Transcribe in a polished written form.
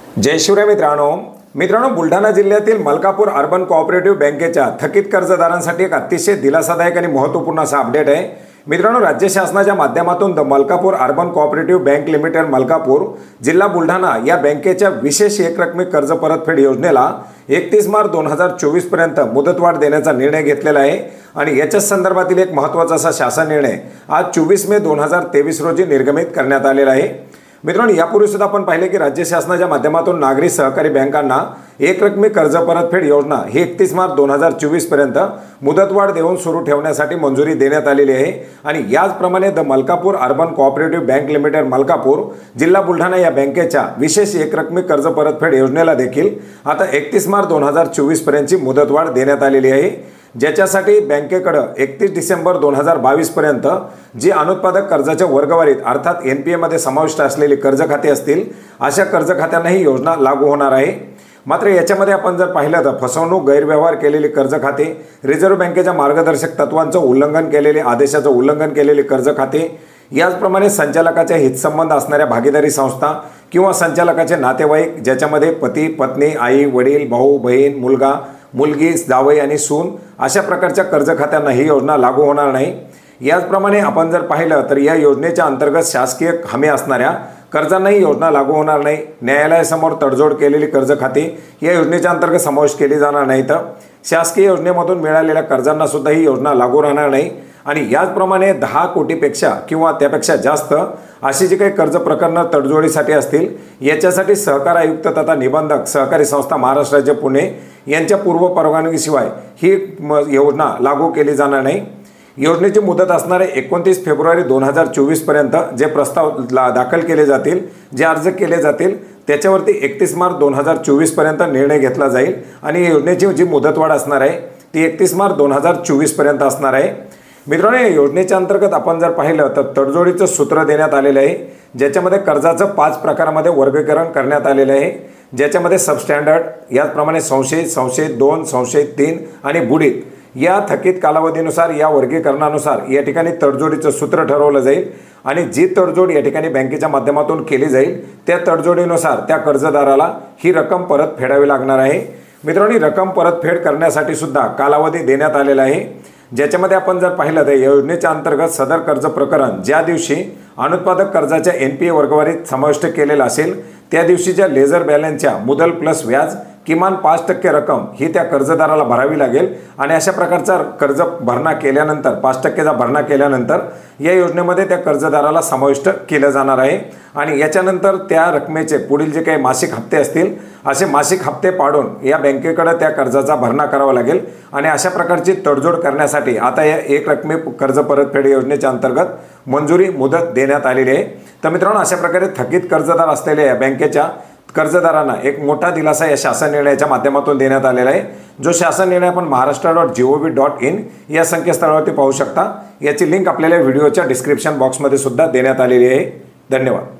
जय शिवराय मित्रांनो बुलढाणा जिल्ह्यातील Malkapur urban cooperative बँकेच्या थकीत कर्जदारांसाठी एक अतिशय दिलासादायक आणि महत्त्वपूर्ण असा अपडेट आहे। मित्रांनो, राज्य शासनाच्या माध्यमातून the Malkapur urban cooperative bank limited Malkapur जिल्हा बुलढाणा या बँकेच्या विशेष एकरकमी कर्ज परतफेड योजनेला 31 मार्च 2024 पर्यंत मुदतवाढ देण्याचा निर्णय घेतलेला आहे आणि याच्या संदर्भातील एक महत्त्वाचा असा शासन निर्णय आज 24 मे 2023 रोजी निर्गमित करण्यात आलेला आहे। मित्रांनो, यापूर्वी सुद्धा आपण पाहिले की राज्य शासनाच्या माध्यमातून नागरी सहकारी बँकांना एकरकमी कर्ज परतफेड योजना ही 31 मार्च 2024 पर्यंत मुदतवाढ देऊन सुरू ठेवण्यासाठी मंजुरी देण्यात आलेली आहे आणि याचप्रमाणे the Malkapur urban cooperative bank limited Malkapur जिल्हा बुलढाणा या बँकेच्या विशेष एकरकमी कर्ज परतफेड योजनेला देखील आता 31 मार्च 2024 पर्यंतची मुदतवाढ देण्यात आलेली आहे, ज्याच्यासाठी बँकेकडे 31 डिसेंबर 2022 पर्यंत जी अनुत्पादक कर्जाच्या वर्गवारीत अर्थात NPA मध्ये समाविष्ट असलेली कर्ज खाते असतील अशा कर्ज खात्यांना ही योजना लागू होणार आहे। मात्र याच्यामध्ये आपण जर पाहिलं तर फसवणूक, गैरव्यवहार केलेली कर्ज खाते, रिझर्व्ह बँकेच्या मार्गदर्शक तत्वांचं उल्लंघन केलेले, आदेशाचं उल्लंघन केलेले कर्ज खाते, याचप्रमाणे संचालकाच्या हितसंबंध असणाऱ्या भागीदारी संस्था किंवा संचालकाचे नातेवाईक ज्याच्यामध्ये पती, पत्नी, आई, वडील, भाऊ, बहीण, मुलगा, मुलगी, जावई आणि सून अशा प्रकारच्या कर्ज खात्यांना ही योजना लागू होणार नाही। याचप्रमाणे आपण जर पाहिलं तर या योजनेच्या अंतर्गत शासकीय हमी असणाऱ्या कर्जांनाही योजना लागू होणार नाही। न्यायालयासमोर तडजोड केलेली कर्ज खाती या योजनेच्या अंतर्गत समावेश केली जाणार नाहीत। शासकीय योजनेमधून मिळालेल्या कर्जांना सुद्धा ही योजना लागू राहणार नाही आणि याचप्रमाणे 10 कोटीपेक्षा किंवा त्यापेक्षा जास्त अशी जी काही कर्ज प्रकरणं तडजोडीसाठी असतील याच्यासाठी सहकार आयुक्त तथा निबंधक सहकारी संस्था महाराष्ट्र राज्य पुणे यांच्या पूर्व परवानगीशिवाय ही योजना लागू केली जाणार नाही। योजनेची मुदत असणारे 29 फेब्रुवारी 2024 पर्यंत जे प्रस्ताव दाखल केले जातील, जे अर्ज केले जातील त्याच्यावरती 31 मार्च 2024 पर्यंत निर्णय घेतला जाईल आणि या योजनेची जी मुदतवाढ असणार आहे ती 31 मार्च 2024 पर्यंत असणार आहे। मित्रांनो, या योजनेच्या अंतर्गत आपण जर पाहिलं तर तडजोडीचं सूत्र देण्यात आलेलं आहे, ज्याच्यामध्ये कर्जाचं 5 प्रकारामध्ये वर्गीकरण करण्यात आलेलं आहे, ज्याच्यामध्ये सबस्टँडर्ड, याचप्रमाणे संशयित, संशयित 2, संशयित 3 आणि बुडीत या थकीत कालावधीनुसार या वर्गीकरणानुसार या ठिकाणी तडजोडीचं सूत्र ठरवलं जाईल आणि जी तडजोड या ठिकाणी बँकेच्या माध्यमातून केली जाईल त्या तडजोडीनुसार त्या कर्जदाराला ही रक्कम परत फेडावी लागणार आहे। मित्रांनो, रक्कम परतफेड करण्यासाठी सुद्धा कालावधी देण्यात आलेला आहे, ज्याच्यामध्ये आपण जर पाहिलं तर योजनेच्या अंतर्गत सदर कर्ज प्रकरण ज्या दिवशी अनुत्पादक कर्जाच्या NPA वर्गवारीत समाविष्ट केलेला असेल त्या दिवशीच्या लेजर बॅलन्सच्या मुदल प्लस व्याज किमान 5% रक्कम ही त्या कर्जदाराला भरावी लागेल आणि अशा प्रकारचा कर्ज भरणा केल्यानंतर 5%चा भरणा केल्यानंतर या योजनेमध्ये त्या कर्जदाराला समाविष्ट केलं जाणार आहे आणि याच्यानंतर त्या रकमेचे पुढील जे काही मासिक हप्ते असतील असे मासिक हप्ते पाडून या बँकेकडे त्या कर्जाचा भरणा करावा लागेल आणि अशा प्रकारची तडजोड करण्यासाठी आता या एकरकमी कर्ज परतफेड योजनेच्या अंतर्गत मंजुरी मुदत देण्यात आलेली आहे। तर मित्रांनो, अशा प्रकारे थकीत कर्जदार असलेल्या या बँकेच्या कर्जदारांना एक मोठा दिलासा या शासन निर्णयाच्या माध्यमातून देण्यात आलेला आहे, जो शासन निर्णय आपण महाराष्ट्र.gov.in या संकेतस्थळावरती पाहू शकता। याची लिंक आपल्याला व्हिडिओच्या डिस्क्रिप्शन बॉक्समध्ये सुद्धा देण्यात आलेली आहे। धन्यवाद।